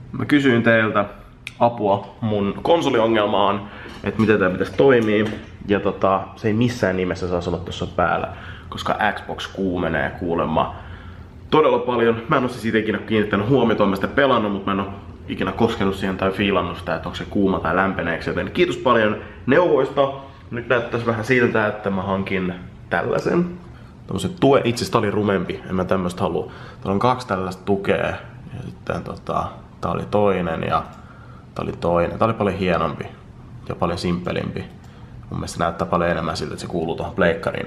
Mä kysyin teiltä apua mun konsoliongelmaan, että miten tää pitäisi toimia. Ja se ei missään nimessä saa olla tuossa päällä, koska Xbox kuumenee kuulemma todella paljon. Mä en oo siis ite ikinä kiinnittänyt huomiota, mä sitä pelannut, mutta mä en oo ikinä koskenut siihen tai fiilannut sitä, että onko se kuuma tai lämpeneeksi. Joten kiitos paljon neuvoista. Nyt näyttäisi vähän siltä, että mä hankin tällaisen. Tämmösen tue, itse asiassa tää oli rumempi, en mä tämmöstä halua. Täällä on 2 tällaista tukea ja sitten tää oli toinen ja tää oli toinen. Tää oli paljon hienompi ja paljon simppelimpi. Mun mielestä näyttää paljon enemmän siltä, että se kuuluu tuohon pleikkariin.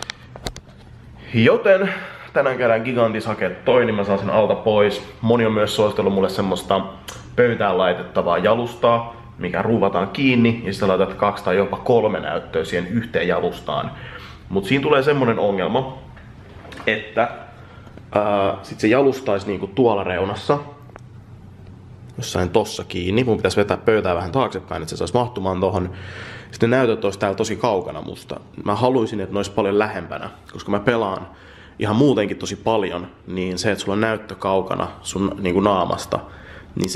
Joten tänään käydään Gigantis hakee toi, niin mä saan sen alta pois. Moni on myös suositellut mulle semmoista pöytään laitettavaa jalustaa, mikä ruuvataan kiinni ja sitten laitat 2 tai jopa 3 näyttöä siihen yhteen jalustaan. Mut siinä tulee semmonen ongelma, että sit se jalustaisi niinku tuolla reunassa, jossain tossa kiinni. Mun pitäisi vetää pöytää vähän taaksepäin, että se saisi mahtumaan tohon. Sitten näytöt olisi täällä tosi kaukana musta. Mä haluaisin, että ne olisi paljon lähempänä, koska mä pelaan ihan muutenkin tosi paljon, niin se, että sulla on näyttö kaukana sun niinku naamasta, niin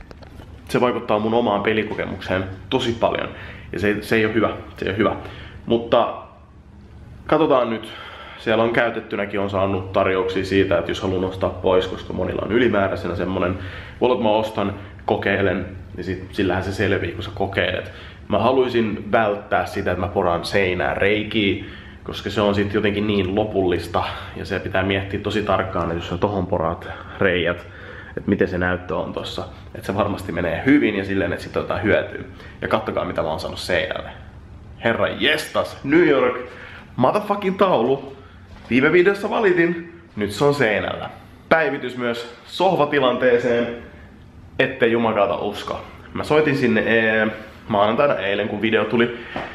se vaikuttaa mun omaan pelikokemukseen tosi paljon. Ja se ei ole hyvä, se ei ole hyvä. Mutta katsotaan nyt. Siellä on käytettynäkin on saanut tarjouksia siitä, että jos haluan ostaa pois, koska monilla on ylimääräisenä semmonen, voi että mä ostan, kokeilen, niin sillähän se selvii, kun sä kokeilet. Mä haluaisin välttää sitä, että mä poraan seinään reikiä, koska se on sitten jotenkin niin lopullista ja se pitää miettiä tosi tarkkaan, että jos sä tohon poraat reijät, että miten se näyttö on tossa. Että se varmasti menee hyvin ja silleen, että sit jotain hyötyy. Ja kattokaa mitä mä oon saanut seinälle. Herra jestas, New York, motherfucking taulu. Viime videossa valitin, nyt se on seinällä. Päivitys myös sohvatilanteeseen, ettei jumakauta usko. Mä soitin sinne maanantaina eilen, kun video tuli.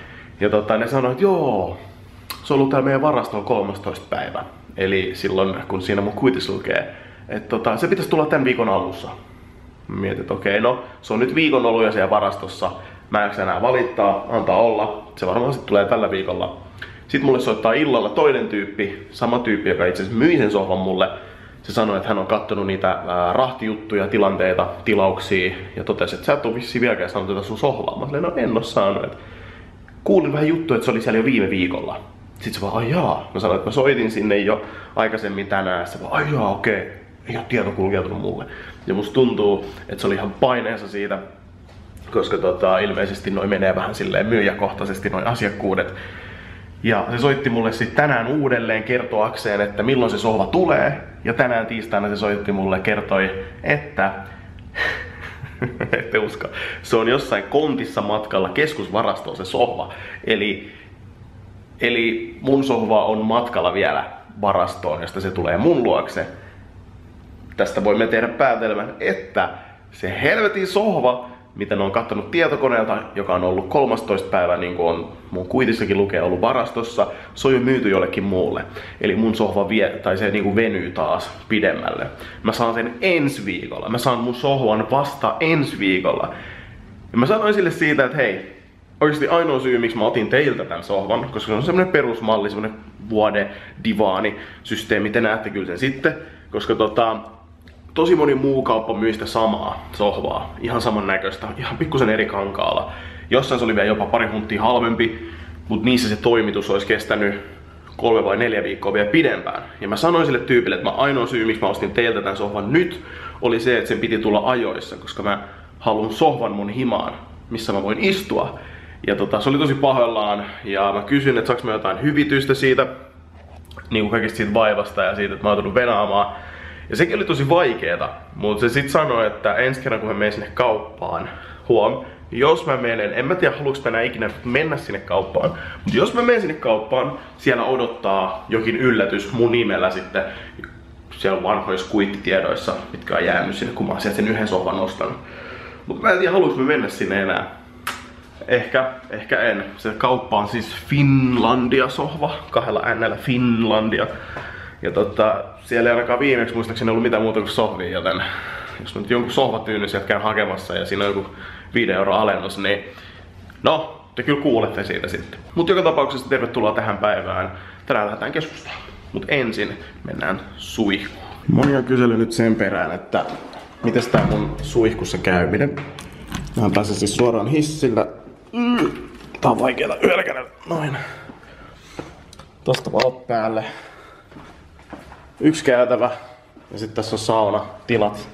Ja ne sanoi, että joo, se on ollut täällä meidän varastolla 13. päivä. Eli silloin, kun siinä mun kuitis lukee, että se pitäisi tulla tämän viikon alussa. Mä mietin, että okei, no se on nyt viikon ollut jo siellä varastossa. Mä en enää valittaa, antaa olla. Se varmaan sitten tulee tällä viikolla. Sitten mulle soittaa illalla toinen tyyppi, sama tyyppi, joka itse asiassa myi sen sohvan mulle. Se sanoi, että hän on kattonut niitä rahtijuttuja, tilanteita, tilauksia ja totesi, että sä et ole vissiin vieläkään saanut tätä sun sohvaa. Mä sanoin, no en oo saanut. Kuulin vähän juttuja, että se oli siellä jo viime viikolla. Sitten se vaan, ai jaa. Mä sanoin, että mä soitin sinne jo aikaisemmin tänään. Se vaan, ai jaa, okei. Ei oo tieto kulkeutunut mulle. Ja musta tuntuu, että se oli ihan paineensa siitä, koska ilmeisesti noi menee vähän silleen myyjäkohtaisesti noi asiakkuudet. Ja se soitti mulle sitten tänään uudelleen kertoakseen, että milloin se sohva tulee. Ja tänään tiistaina se soitti mulle, kertoi, että ette usko, se on jossain kontissa matkalla keskusvarastoon se sohva. Eli mun sohva on matkalla vielä varastoon, josta se tulee mun luokse. Tästä voimme tehdä päätelmän, että se helvetin sohva, mitä ne on kattonut tietokoneelta, joka on ollut 13. päivä, niin kuin on mun kuitissakin lukee, ollut varastossa, se on jo myyty jollekin muulle. Eli mun sohva se niin kuin venyy taas pidemmälle. Mä saan sen ensi viikolla. Mä saan mun sohvan vasta ensi viikolla. Ja mä sanoin sille siitä, että hei, oikeasti ainoa syy, miksi mä otin teiltä tämän sohvan, koska se on semmonen perusmalli, semmonen vuode, divaani, systeemi, te näette kyllä sen sitten, koska tosi moni muu kauppa myy sitä samaa sohvaa, ihan saman näköistä, ihan pikkusen eri kankaalla. Jossain se oli vielä jopa pari hunttia halvempi, mutta niissä se toimitus olisi kestänyt 3 vai 4 viikkoa vielä pidempään. Ja mä sanoin sille tyypille, että ainoa syy, miksi mä ostin teiltä tämän sohvan nyt, oli se, että sen piti tulla ajoissa, koska mä haluan sohvan mun himaan, missä mä voin istua. Ja se oli tosi pahoillaan, ja mä kysyin, että saaks mä jotain hyvitystä siitä, niin kuin kaikista siitä vaivasta ja siitä, että mä oon tullut venaamaan. Ja sekin oli tosi vaikeeta, mutta se sit sanoi, että ensi kerran kun mä menen sinne kauppaan, jos mä menen, en mä tiedä haluuks mä enää ikinä mennä sinne kauppaan, mutta jos mä menen sinne kauppaan, siellä odottaa jokin yllätys mun nimellä sitten siellä vanhoissa kuittitiedoissa, mitkä on jäänyt sinne, kun mä oon sieltä sen yhden sohvan ostanut. Mutta mä en tiedä haluuks mä mennä sinne enää. Ehkä en. Se kauppa on siis Finlandia-sohva, 2 N:llä Finlandia. Ja siellä ei ainakaan viimeksi muistaakseni ollut mitään muuta kuin sohvia, joten jos mä nyt jonkun sohvatyyny sieltä käyn hakemassa ja siinä on joku 5 € alennus, niin no, te kyllä kuulette siitä sitten. Mut joka tapauksessa tervetuloa tähän päivään. Tänään lähdetään keskustelemaan. Mut ensin mennään suihkuun. Moni on kysellyt nyt sen perään, että mites tää mun suihkussa käyminen? Mä pääsen siis suoraan hissillä. Tää on vaikeeta yhdellä kädellä. Noin. Tosta valot päälle. Yksi käytävä. Ja sitten tässä on saunatilat,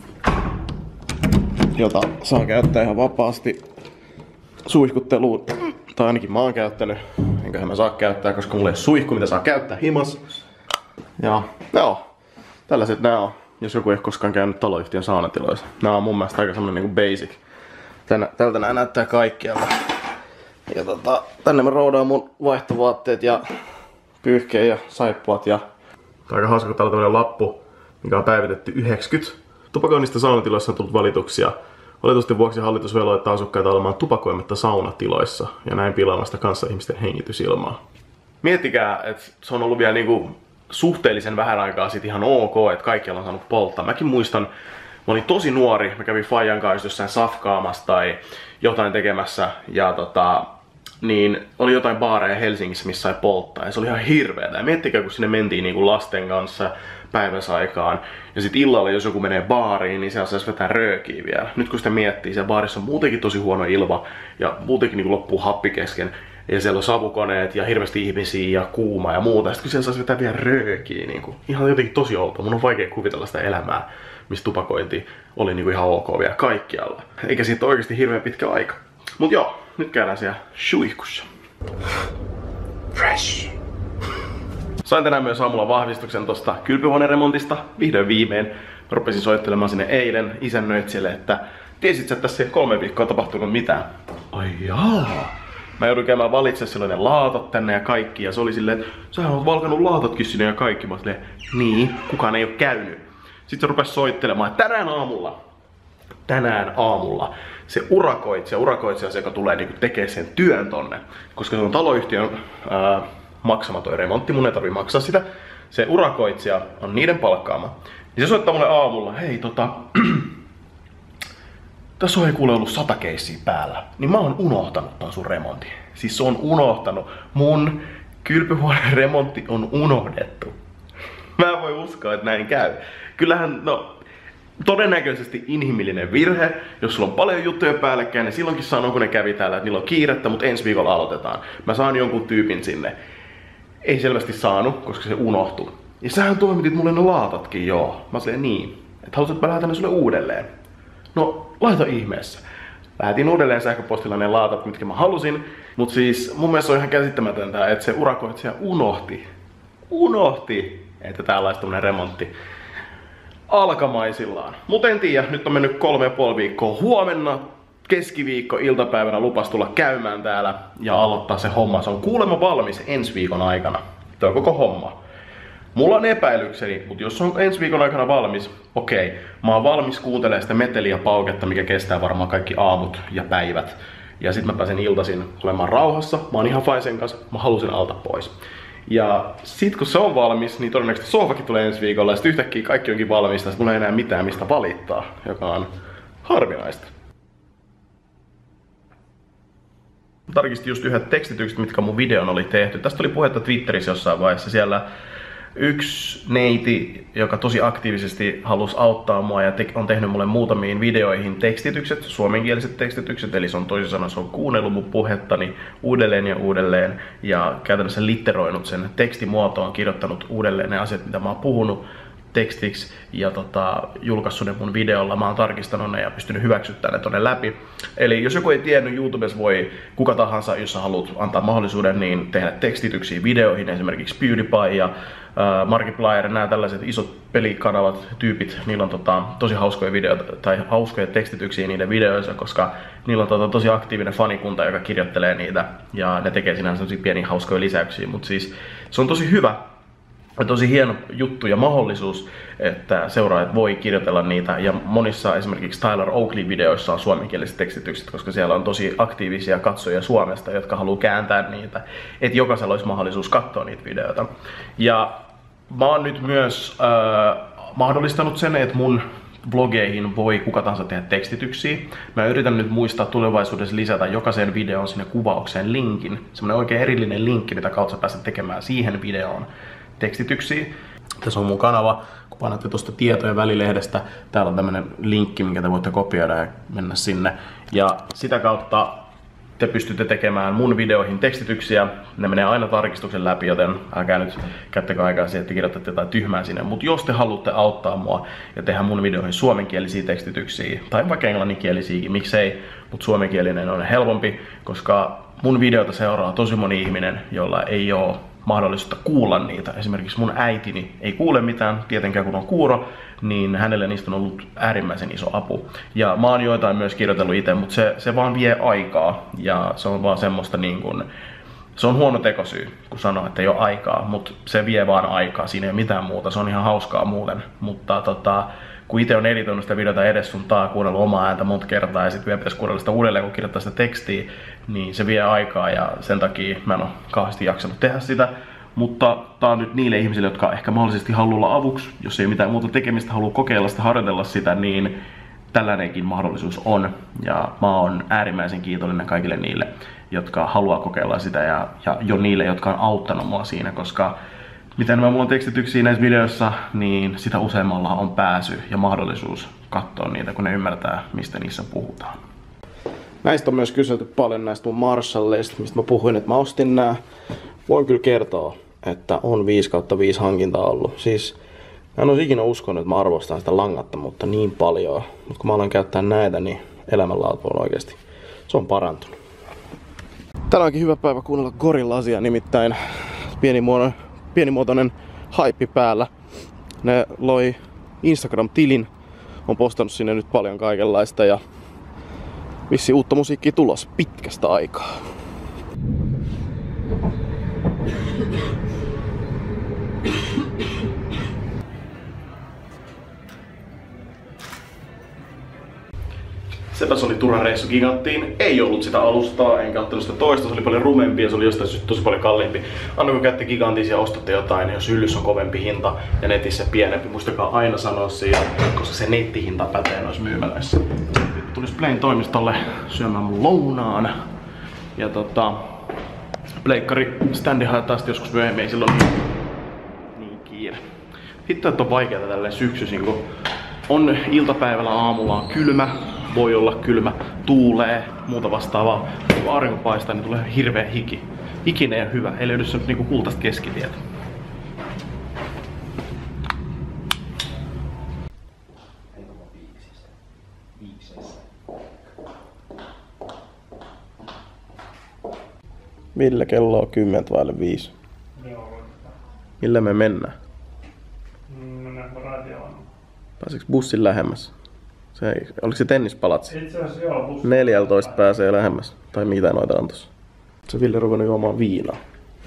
jota saa käyttää ihan vapaasti suihkutteluun. Tai ainakin mä oon käyttänyt. Enköhän mä saa käyttää, koska mulla ei ole suihku, mitä saa käyttää himas. Ja joo, tällaiset nää on. Jos joku ei koskaan käynyt taloyhtiön saunatiloissa. Nää on mun mielestä aika semmonen niinku basic. Tältä nää näyttää kaikkialla. Ja tänne mä roudaan mun vaihtovaatteet ja pyyhkeen ja saippuat ja... Aika hauska, kun täällä on tämmönen lappu, mikä on päivitetty 90. Tupakoinnista saunatiloissa on tullut valituksia. Valitusten vuoksi hallitus velvoittaa asukkaita olemaan tupakoimatta saunatiloissa ja näin pilaamasta kanssa ihmisten hengitysilmaa. Miettikää, että se on ollut vielä niinku suhteellisen vähän aikaa sitten ihan ok, että kaikkialla on saanut polttaa. Mäkin muistan, mä olin tosi nuori, mä kävin Fajan kanssa jossain safkaamassa tai jotain tekemässä ja niin oli jotain baareja Helsingissä, missä sai polttaa ja se oli ihan hirveetä. Ja miettikää, kun sinne mentiin niinku lasten kanssa päiväsaikaan ja sit illalla, jos joku menee baariin, niin siellä saisi vetää röökiä vielä. Nyt kun sitä miettii, siellä baarissa on muutenkin tosi huono ilma ja muutenkin niinku loppuu happi kesken. Ja siellä on savukoneet ja hirveästi ihmisiä ja kuuma ja muuta. Ja sit kun siellä saisi vetää vielä röökiä, niinku, ihan jotenkin tosi outoa. Mun on vaikea kuvitella sitä elämää, missä tupakointi oli niinku ihan ok vielä kaikkialla. Eikä siitä oikeasti hirveän pitkä aika. Mut joo, nyt käydään siellä suihkussa. Fresh. Sain tänään myös aamulla vahvistuksen tosta kylpyhuoneremontista. Vihdoin viimein. Mä rupesin soittelemaan sinne eilen isännöitsijälle, että tiesit sä, että tässä ei 3 viikkoa tapahtunut mitään. Ai jaa. Mä joudun käymään valitsemaan silloin ne laatat tänne ja kaikki. Ja se oli silleen, että sähän oot valkannut laatatkin sinne ja kaikki. Mä silleen, niin, kukaan ei oo käynyt. Sitten se rupesi soittelemaan, että tänään aamulla se urakoitsija se, joka tulee niinku tekee sen työn tonne. Koska se on taloyhtiön maksama toi remontti, mun ei tarvii maksaa sitä. Se urakoitsija on niiden palkkaama. Niin se soittaa mulle aamulla, hei tässä on ei kuule ollut 100 keissiä päällä. Niin mä oon unohtanut ton sun remontin. Siis se on unohtanut. Mun kylpyhuoneen remontti on unohdettu. Mä en voi uskoa, että näin käy. Kyllähän, todennäköisesti inhimillinen virhe. Jos sulla on paljon juttuja päällekkäin, niin silloinkin sanoo, kun ne kävi täällä, että niillä on kiirettä, mutta ensi viikolla aloitetaan. Mä saan jonkun tyypin sinne. Ei selvästi saanut, koska se unohtui. Ja sähän toimitit mulle ne laatatkin, joo. Mä sanoin niin, että haluaisit, että mä lähetän ne sulle uudelleen. No, laita ihmeessä. Lähetin uudelleen sähköpostilla ne laatat, mitkä mä halusin. Mut siis mun mielestä on ihan käsittämätöntä, että se urakoitsija unohti, että täällä olisi tämmönen remontti alkamaisillaan. Mut en tiedä, nyt on mennyt 3,5 viikkoa. Huomenna keskiviikko iltapäivänä lupas tulla käymään täällä ja aloittaa se homma. Se on kuulemma valmis ensi viikon aikana. Tuo koko homma. Mulla on epäilykseni, mutta jos on ensi viikon aikana valmis, okei. Mä oon valmis kuuntelemaan sitä meteliä pauketta, mikä kestää varmaan kaikki aamut ja päivät. Ja sit mä pääsen iltaisin olemaan rauhassa. Mä oon ihan faisen kanssa, mä halusin alta pois. Ja sit kun se on valmis, niin todennäköisesti sohvakin tulee ensi viikolla ja sit yhtäkkiä kaikki onkin valmista. Sit mulla ei enää mitään mistä valittaa, joka on harvinaista. Tarkistin just yhdet tekstitykset, mitkä mun videon oli tehty. Tästä oli puhetta Twitterissä jossain vaiheessa. Siellä yksi neiti, joka tosi aktiivisesti halusi auttaa mua ja on tehnyt mulle muutamiin videoihin tekstitykset, suomenkieliset tekstitykset, eli se on toisin sanoen, se on kuunnellut mun puhettani uudelleen ja uudelleen ja käytännössä litteroinut sen tekstimuotoon, kirjoittanut uudelleen ne asiat, mitä mä oon puhunut tekstiksi ja julkaissut ne mun videolla. Mä oon tarkistanut ne ja pystynyt hyväksyttämään ne tonne läpi. Eli jos joku ei tiennyt, YouTubessa voi kuka tahansa, jos sä haluat antaa mahdollisuuden, niin tehdä tekstityksiä videoihin, esimerkiksi PewDiePie ja Markiplier, nämä tällaiset isot pelikanavat, tyypit, niillä on tosi hauskoja videoita tai hauskoja tekstityksiä niiden videoissa, koska niillä on tosi aktiivinen fanikunta, joka kirjoittelee niitä ja ne tekee sinänsä sellaisia pieniä hauskoja lisäyksiä, mutta siis se on tosi hyvä. Tosi hieno juttu ja mahdollisuus, että seuraajat voi kirjoitella niitä ja monissa esimerkiksi Tyler Oakley-videoissa on suomenkieliset tekstitykset, koska siellä on tosi aktiivisia katsojia Suomesta, jotka haluaa kääntää niitä, että jokaisella olisi mahdollisuus katsoa niitä videoita. Ja mä oon nyt myös mahdollistanut sen, että mun blogeihin voi kuka tahansa tehdä tekstityksiä. Mä yritän nyt muistaa tulevaisuudessa lisätä jokaiseen videoon sinne kuvaukseen linkin, semmonen oikein erillinen linkki, mitä kautta pääset tekemään siihen videoon tekstityksiä. Tässä on mun kanava, kun painatte tuosta tietojen välilehdestä, täällä on tämmönen linkki, minkä te voitte kopioida ja mennä sinne. Ja sitä kautta te pystytte tekemään mun videoihin tekstityksiä. Ne menee aina tarkistuksen läpi, joten älkää nyt käyttäkö aikaa siihen, että kirjoitatte jotain tyhmää sinne. Mutta jos te haluatte auttaa mua ja tehdä mun videoihin suomenkielisiä tekstityksiä, tai vaikka englanninkielisiäkin, miksei, mutta suomenkielinen on helpompi, koska mun videota seuraa tosi moni ihminen, jolla ei ole mahdollisuutta kuulla niitä. Esimerkiksi mun äitini ei kuule mitään, tietenkään kun on kuuro, niin hänelle niistä on ollut äärimmäisen iso apu. Ja mä oon joitain myös kirjoitellut itse, mutta se vaan vie aikaa. Ja se on vaan semmoista niin kuin, se on huono tekosyy, kun sanoo, että ei ole aikaa, mutta se vie vaan aikaa, siinä ei ole mitään muuta, se on ihan hauskaa muuten. Mutta kun itse on editoinut sitä videota edes sun taa, kuunnellut omaa ääntä monta kertaa ja sitten vielä pitäisi kuunnella sitä uudelleen, kun kirjoittaa sitä tekstiä, niin se vie aikaa ja sen takia mä en ole kauheasti jaksanut tehdä sitä. Mutta tää on nyt niille ihmisille, jotka ehkä mahdollisesti haluaa olla avuksi, jos ei mitään muuta tekemistä, haluaa kokeilla sitä, harjoitella sitä, niin tällainenkin mahdollisuus on. Ja mä oon äärimmäisen kiitollinen kaikille niille, jotka haluaa kokeilla sitä ja jo niille, jotka on auttanut mua siinä, koska mitä enemmän mulla on tekstityksiä näissä videoissa, niin sitä useammalla on pääsy ja mahdollisuus katsoa niitä, kun ne ymmärtää, mistä niissä puhutaan. Näistä on myös kyselty paljon näistä mun Marshalleista, mistä mä puhuin, että mä ostin nää. Voin kyllä kertoa, että on 5/5 hankintaa ollut. Siis mä en olisi ikinä uskonut, että mä arvostan sitä langattomuutta niin paljon. Mutta kun mä aloin käyttää näitä, niin elämänlaatu on oikeasti, se on parantunut. Täällä onkin hyvä päivä kuunnella Gorillazia, nimittäin pienimuotoinen haippi päällä. Ne loi Instagram-tilin, on postannut sinne nyt paljon kaikenlaista ja vissi uutta musiikkia tulos pitkästä aikaa. Sepäs oli turha reissu Giganttiin, ei ollut sitä alustaa, enkä ottanut sitä toista, se oli paljon rumempi ja se oli jostain tosi paljon kalliimpi. Anna kun käytte Gigantissa ja ostatte jotain, jos hyllyssä on kovempi hinta ja netissä pienempi, muistakaa aina sanoa siitä, koska se nettihinta pätee noissa myymälöissä. Nyt tulis Playn toimistolle syömään mun lounaan. Ja pleikkari standi haetaan sitten joskus myöhemmin, ei silloin niin kiire. Hitto, että on vaikeeta tälleen syksyisin, kun on iltapäivällä, aamulla on kylmä, voi olla kylmä, tuulee, muuta vastaavaa. Kun aurinko paistaa, niin tulee hirveä hiki. Hikinen ja hyvä, ei löydy se nyt niinku kultaista keskitietä. Ville, kello on 10:05. Joo. Millä me mennään? Mennään radioon. Pääseekö bussin lähemmäs? Oliko se tennispalatsi? Itse asiassa joo, bussi. 14 pääsee lähemmäs. Tai mitä noita on tossa? Se Ville ruvennut juomaan viinaa.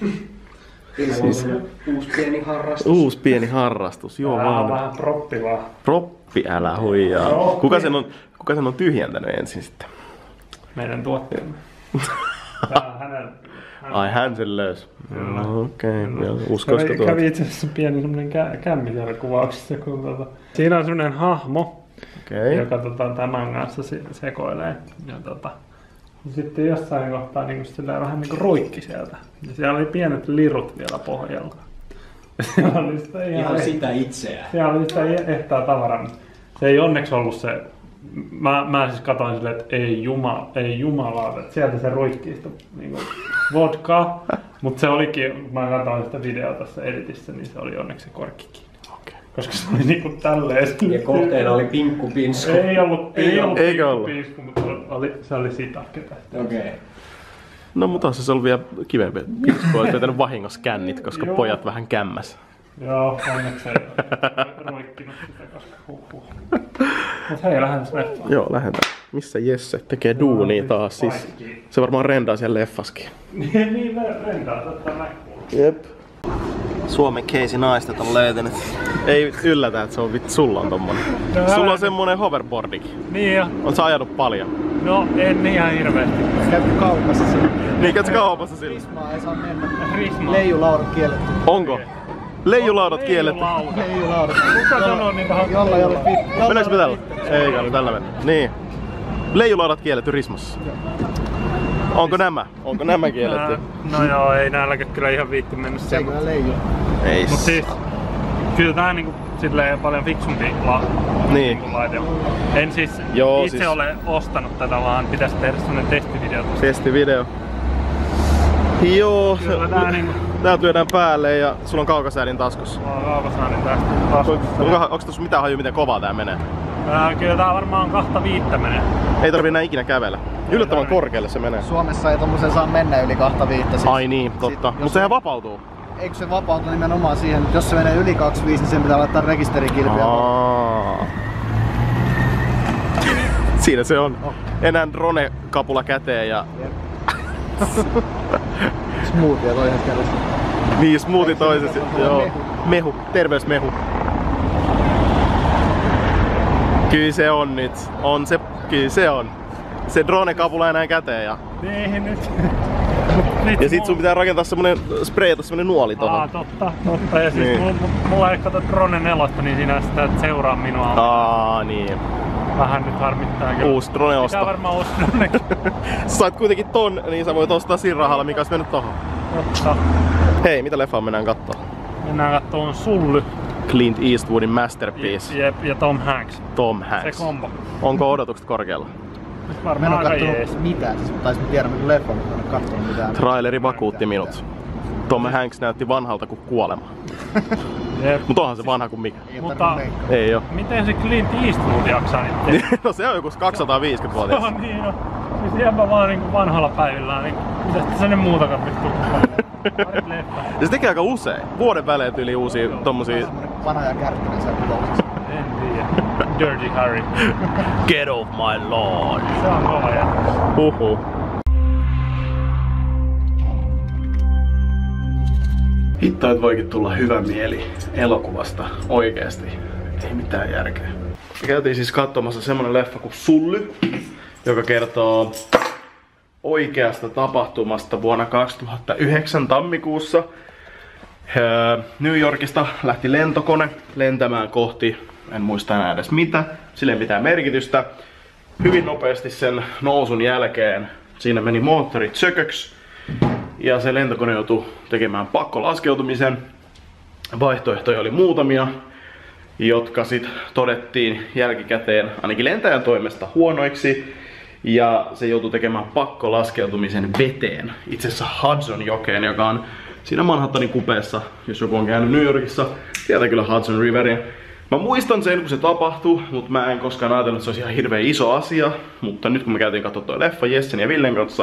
Siis uusi pieni harrastus. Uusi pieni harrastus, joo vaan. Vähän proppi vaan. Proppi, älä huijaa. Kuka sen on tyhjentänyt ensin sitten? Meidän tuotteemme. Tää on hänen. Ai hän sen löysi. Okei, uskoisiko tuota? Kävi itse asiassa pieni semmonen kämmi siellä kuvauksessa, kun siinä on semmonen hahmo, joka tämän kanssa sekoilee. Ja sitten jossain kohtaa niin sillä vähän niin kuin ruikki sieltä. Ja siellä oli pienet lirut vielä pohjalla. Siellä oli sitä ihan sitä itseään. Siellä oli sitä ehtää tavaraa. Se ei onneksi ollut se. Mä siis katsoin silleen, että ei jumalauta, että sieltä se ruikkii sitä niinku vodkaa. Mutta se olikin, mä katsoin sitä videota tässä editissä, niin se oli onneksi se korkki kiinni. Koska se oli niinku tälleen. Ja kohteena oli pinkkupinsku. Ei ollut pinkkupinsku, mutta se oli sitä ketä. Okei. No mutta se oli vielä kivempi. Pinsku olisi vetänyt vahingossa kännit, koska pojat vähän kämmäs. Joo, onneksi ei roikkinut sitä, koska Mut hei, lähdetään leffaan. Joo, lähdetään. Missä Jesse tekee duunia taas? Siis, se varmaan rendaa siellä leffaskin. Niin, rendaa, totta näkyy. Jep. Suomen keisi naistet on löytänyt. Ei yllätä, että se on sulla on tommonen. No, sulla on semmonen hoverboardikin. Niin jo. On sä ajanut paljon? No, en ihan hirveesti. Käytkö kaupassa sillä? Niin, käytkö kaupassa sillä? Rismaa ei saa mennä. Rismaa. Leijulaudat kielletty. Onko? Leijulaudat kielletty. Leijulaudat. Kuka sanoo niitä hakkaa? Jolla. Mennäänkö me tällä? Eikä, niin tällä mennä. Niin. Leijulaudat kielletty Rismassa. Onko nämä kielletty? No joo, ei näilläkään kyllä ihan viitti mennä se kyllä leiju. Ei. Mut siis, Kyllä tää niinku silleen paljon fiksumpi Niin. laite. En siis Joo, itse siis ole ostanut tätä, vaan pitäisi tehdä sellainen testivideo. testivideo. Joo, Kyllä tää niinku... tää työdään päälle ja sulla on kaukasäädin taskussa. Mulla on kaukosäädin tästä taskussa. Onko tossa mitään haju, miten kovaa tää menee? Kyllä tää varmaan 2.5 menee. Ei tarvii enää ikinä kävellä. Yllättävän korkealle se menee. Suomessa ei tommosen saa mennä yli 2.5. Siis. Ai niin, totta. Mut sehän vapautuu. Eikö se vapautu nimenomaan siihen, että jos se menee yli 2.5, niin sen pitää laittaa rekisterikilpiä. Siinä se on. Enää drone-kapula käteen ja... Smoothia toinen kerrasta. Niin, smoothie toisessa. Joo. Mehu. Terveysmehu. Kyllä se on nyt. On se. Kyllä se on. Se drone-kapula enää käteen ja... Niin nyt. Ja sit sun pitää rakentaa semmonen sprayata semmonen nuoli tohon. Totta. Ja siis Niin. mulla ei kato Drone 4, niin siinä sitä et seuraa minua. Niin. Vähän nyt harmittaa kyllä. Uusi drone osto. Pitää varmaan ostaa nekin. Sä sait kuitenkin ton, niin sä voit ostaa siinä rahalla, mikä olisi mennyt tohon. Totta. Hei, mitä leffaa mennään kattoo? Mennään kattoon Sully. Clint Eastwoodin masterpiece. Jep, ja Tom Hanks. Tom Hanks. Se kombo. Onko odotukset korkealla? Mä en Varmaan oo aika kattonut jees. mitään, siis mä tiedän mitä leffa, mutta mä en oo kattonut mitään. Traileri vakuutti minut. Tom Hanks näytti vanhalta kuin kuolema. Jep. Mut onhan se vanha kuin mikä. Ei Mutta- tarvitse meikkaa. Ei oo. Miten se Clint Eastwood jaksaa nyt tehdä? No se on joku 250-vuotias. No niin no. Siis jämpä vaan niinku vanhalla päivillään, niin mitä sitten sen muutakaan vittu? Leffa. Ja se tekee aika usein. Vuoden välein tyyli uusia tommosia... Semmonen vanha ja kärkkinen siellä kuvauksessa. En tiedä. Dirty Harry. Get off my lawn. Se on kova jätkä. Huhhuh. Hitto, et voikin tulla hyvä mieli elokuvasta oikeesti. Ei mitään järkeä. Me käytiin siis katsomassa semmonen leffa kuin Sully, joka kertoo oikeasta tapahtumasta vuonna 2009 tammikuussa. New Yorkista lähti lentokone lentämään kohti, en muista enää edes mitä, sille ei mitään merkitystä. Hyvin nopeasti sen nousun jälkeen siinä meni moottorit sököks ja se lentokone joutui tekemään pakkolaskeutumisen. Vaihtoehtoja oli muutamia, jotka sit todettiin jälkikäteen ainakin lentäjän toimesta huonoiksi. Ja se joutui tekemään pakkolaskeutumisen veteen, itse asiassa Hudson-jokeen, joka on siinä Manhattanin kupeessa, jos joku on käynyt New Yorkissa, tietää kyllä Hudson Riveria. Mä muistan sen, kun se tapahtui, mutta mä en koskaan ajatellut, että se olisi ihan hirveän iso asia. Mutta nyt kun me käytiin katsoa toi leffa Jessen ja Villen kanssa,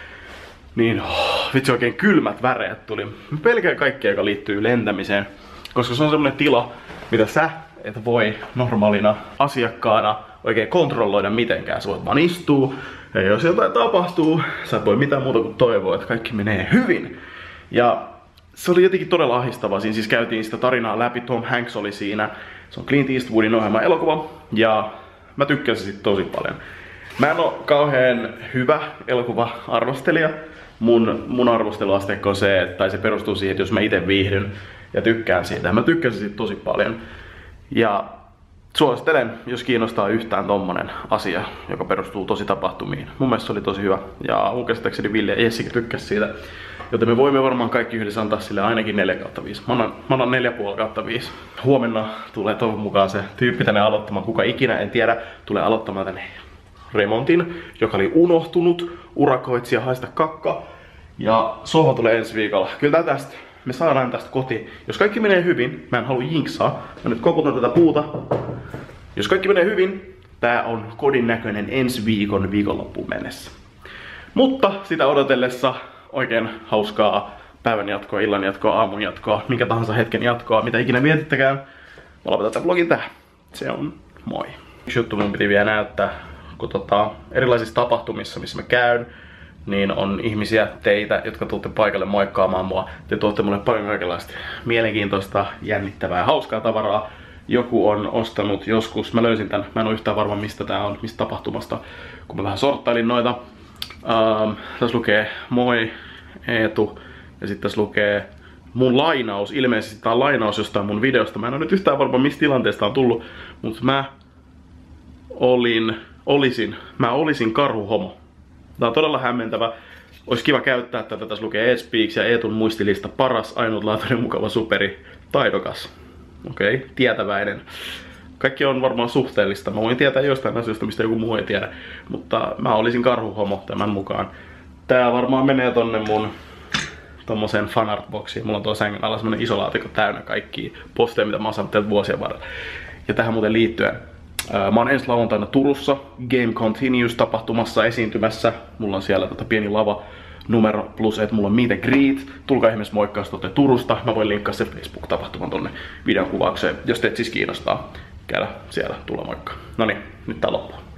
niin vitsi oikein kylmät väreet tuli. Mä pelkään kaikkea, joka liittyy lentämiseen, koska se on semmonen tila, mitä sä et voi normaalina asiakkaana oikein kontrolloida mitenkään. Sä voit vaan istua, ja jos jotain tapahtuu, sä et voi mitään muuta kuin toivoa, että kaikki menee hyvin. Ja se oli jotenkin todella ahdistavaa. Siinä siis käytiin sitä tarinaa läpi, Tom Hanks oli siinä. Se on Clint Eastwoodin ohjelma elokuva, ja mä tykkäsin siitä tosi paljon. Mä en oo kauhean hyvä elokuva-arvostelija. Mun arvosteluasteikko on se, tai se perustuu siihen, että jos mä itse viihdyn ja tykkään siitä. Mä tykkäsin siitä tosi paljon. Ja suosittelen, jos kiinnostaa yhtään tommonen asia, joka perustuu tosi tapahtumiin. Mun mielestä se oli tosi hyvä. Ja mun käsittääkseni Ville ja Jessikin tykkäs siitä. Joten me voimme varmaan kaikki yhdessä antaa sille ainakin 4/5. Mä annan 4,5/5. Huomenna tulee toivon mukaan se tyyppi tänne aloittamaan. Kuka ikinä, en tiedä, tulee aloittamaan tänne remontin, joka oli unohtunut. Urakoitsija haista kakka. Ja sohva tulee ensi viikolla. Kyllä tästä. Me saadaan tästä kotiin. Jos kaikki menee hyvin, mä en halua jinksaa. Mä nyt koputan tätä puuta. Jos kaikki menee hyvin, tää on kodin näköinen ensi viikon viikonloppuun mennessä. Mutta sitä odotellessa oikein hauskaa päivän jatkoa, illan jatkoa, aamun jatkoa, minkä tahansa hetken jatkoa, mitä ikinä mietittäkään. Mä lopetan tämän vlogin tähän. Se on moi. Yksi juttu mun piti vielä näyttää, kun erilaisissa tapahtumissa, missä mä käyn, niin on ihmisiä, teitä, jotka tuutte paikalle moikkaamaan mua. Te tuotte mulle paljon kaikenlaista mielenkiintoista, jännittävää ja hauskaa tavaraa. Joku on ostanut joskus, mä löysin tän, mä en oo yhtään varma mistä tää on, mistä tapahtumasta, kun mä vähän sorttailin noita. Tässä lukee moi Eetu ja sitten tässä lukee mun lainaus, ilmeisesti tää on lainaus jostain mun videosta. Mä en oo nyt yhtään varma mistä tilanteesta on tullut, mutta mä olisin karhuhomo. Tää on todella hämmentävä. Olisi kiva käyttää tätä. Tässä lukee Edspeaks ja Eetun muistilista paras, ainutlaatuinen, mukava, superi, taidokas. Okei, tietäväinen. Kaikki on varmaan suhteellista. Mä voin tietää jostain asioista, mistä joku muu ei tiedä. Mutta mä olisin karhuhomo tämän mukaan. Tää varmaan menee tonne mun tommoseen fanartboksiin. Mulla on tuolla sängyn alla semmonen iso laatikko täynnä kaikkia posteja, mitä mä oon saanut teiltä vuosien varrella. Ja tähän muuten liittyen. Mä oon ensi lauantaina Turussa Game Continues -tapahtumassa esiintymässä. Mulla on siellä pieni lava numero plus, että mulla on meet and greet. Tulkaa ihmeessä moikkaa, jos olette Turusta. Mä voin linkkaa se Facebook-tapahtuman tonne videokuvaukseen, jos teet siis kiinnostaa käydä siellä, tulla moikkaa. Noniin, nyt tää loppuu.